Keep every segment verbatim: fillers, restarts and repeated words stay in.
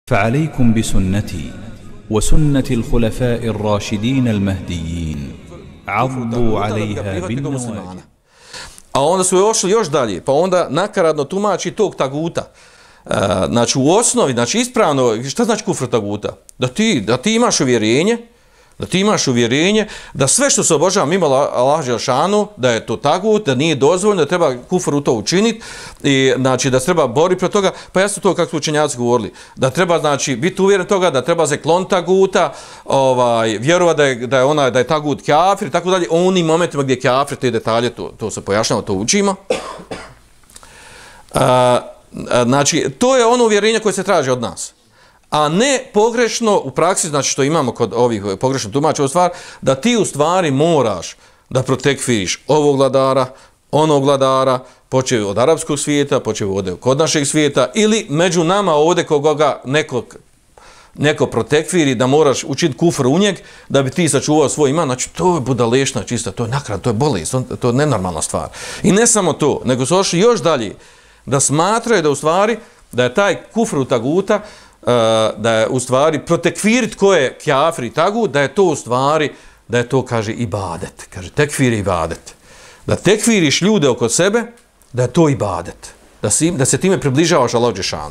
فعليكم بسنتي وسنة الخلفاء الراشدين المهديين عضوا عليها بالنواجذ. A onda su ošli još dalje, pa onda nakaradno tumači tog taguta. Uh, znači u osnovi, znači ispravno, šta znači kufr taguta? Da ti, da ti imaš uvjerenje, da ti imaš uvjerenje da sve što se obožava mimo Allaha dželešanu, da je to tagut, da nije dozvoljeno, da treba kufr u to učiniti i znači da se treba boriti protiv toga. Pa jasno to kako su učenjaci govorili, da treba znači biti uvjeren toga, da treba se klon taguta, ovaj vjerovati da je da je ona da je tagut kafir i tako dalje. U onim momentima gdje je kafir, te detalje to to se pojašnjava, to učimo. A, znači to je ono uvjerenje koje se traži od nas. A ne pogrešno u praksi, znači što imamo kod ovih pogrešno tumača u stvar, da ti u stvari moraš da protekfiriš ovog vladara, onog vladara, počeo od arapskog svijeta, počeo ovdje kod našeg svijeta, ili među nama ovdje koga neko, neko protekfiri, da moraš učiniti kufr u njeg, da bi ti sačuvao svoj iman. Znači to je budalešna čista, to je nakrat, to je bolest, to je nenormalna stvar. I ne samo to, nego su ošli još dalje, da smatraju da u stvari, da je taj kufr u taguta, da je u stvari protekfirit ko je kafir i tagut, da je to u stvari, da je to, kaže, ibadet. Kaže, tekfir je ibadet. Da tekfiriš ljude oko sebe, da je to ibadet. Da, si, da se time približavaš Allahu dželešanu.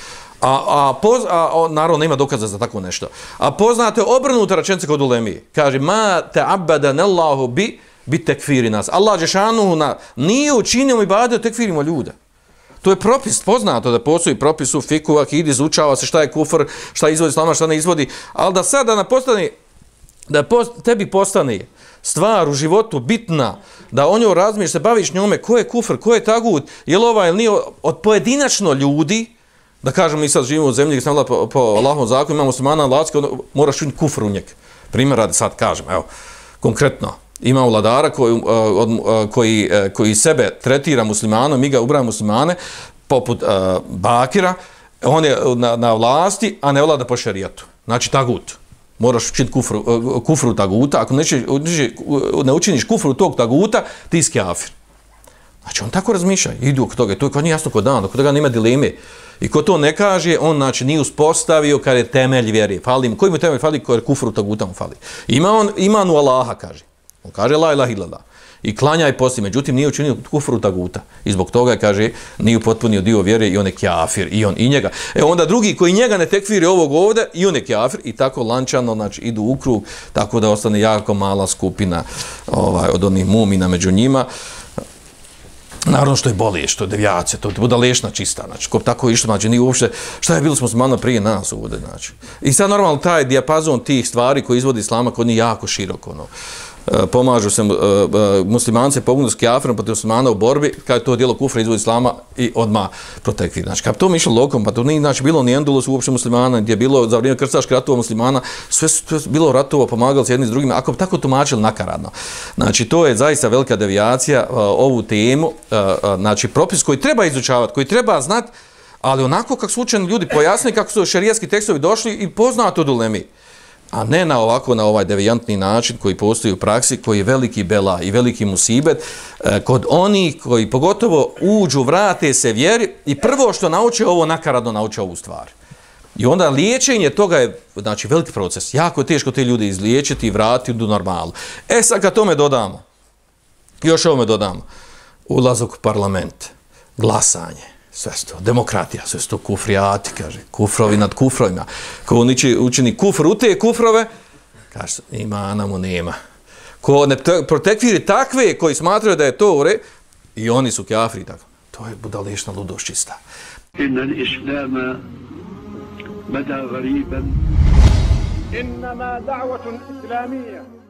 A, a, poz, a, a naravno nema dokaza za tako nešto. A poznate obrnuta rečenica kod ulemi. Kaže, ma ta'abbadan Allahu bi, bi tekfiri nas. Allah dželešanu na, nije učinio ibadet, tekfirimo ljude. To je propis, poznato da postoji propis u fiku, akidi, izučava se šta je kufr, šta izvodi islama, šta ne izvodi, ali da sada da postane, da post, tebi postane stvar u životu bitna, da o njoj razmišljaš, se baviš njome, ko je kufr, ko je tagut, je li ovaj ili nije, od pojedinačno ljudi, da kažemo mi sad živimo u zemlji gdje sam po, po Allahovom zakonu, imamo muslimana, Allahski, moraš učiniti kufr u njeg. Primjer radi sad kažem, evo, konkretno. Ima vladara koji, koji, koji sebe tretira muslimanom, mi ga ubrajamo muslimane, poput uh, Bakira, on je na, na vlasti, a ne vlada po šerijatu. Znači tagut. Moraš učiniti kufru, uh, kufru taguta, ako neće, ne učiniš kufru tog taguta, ti si kafir. Znači on tako razmišlja, idu oko toga, to je kao nije jasno kod dana, kod toga nema dileme. I ko to ne kaže, on znači nije uspostavio kada je temelj vjeri. Fali mu, koji mu temelj fali, koji je kufru taguta mu fali. Ima on imanu Allaha, kaže. On kaže la ilaha illallah i klanja i posti, međutim nije učinio kufru taguta i zbog toga kaže nije upotpunio dio vjere i on je kafir i on i njega. E onda drugi koji njega ne tekfiri ovog ovdje i on je kafir i tako lančano znači idu u krug tako da ostane jako mala skupina ovaj od onih mumina među njima. Naravno što je bolje, što je devijacija, to je budalešna čista, znači, ko tako išlo, znači, nije uopšte, šta je bilo smo malo prije nas ovdje, znači. I sad normalno taj dijapazon tih stvari koji izvodi islama kod njih jako široko, ono. Pomažu se, uh, uh, muslimani se pomognu s kafirom protiv muslimana u borbi, kada je to djelo kufra izvodi islama i odmah protekvir. Znači, kada to mi išlo lokom, pa to nije znači, bilo ni Endulus uopšte muslimana, gdje je bilo za vrijeme krstaških ratova muslimana, sve su bilo ratova, pomagali se jedni s drugima, ako bi tako tumačili nakaradno. Znači, to je zaista velika devijacija, uh, ovu temu, uh, uh, znači, propis koji treba izučavati, koji treba znati, ali onako kako su učeni ljudi pojasnili, kako su šerijatski tekstovi došli i poznato od ulemi. A ne na ovako, na ovaj devijantni način koji postoji u praksi, koji je veliki bela i veliki musibet, eh, kod onih koji pogotovo uđu, vrate se vjeri i prvo što nauče ovo, nakaradno nauče ovu stvar. I onda liječenje toga je, znači, veliki proces. Jako je teško te ljude izliječiti i vratiti do normalu. E sad kad tome dodamo, još ovome dodamo, ulazak u parlament, glasanje, sve to, demokratija, sve to kufrijati, kaže, kufrovi nad kufrovima. Ko uniči, učini kufr u te kufrove, kaže, imana mu nema. Ko ne protekviri takve koji smatraju da je to ure, i oni su kafiri, tako. To je budalešna ludost čista. Inna l-islama bada gariban. Innama da'vatun islamija.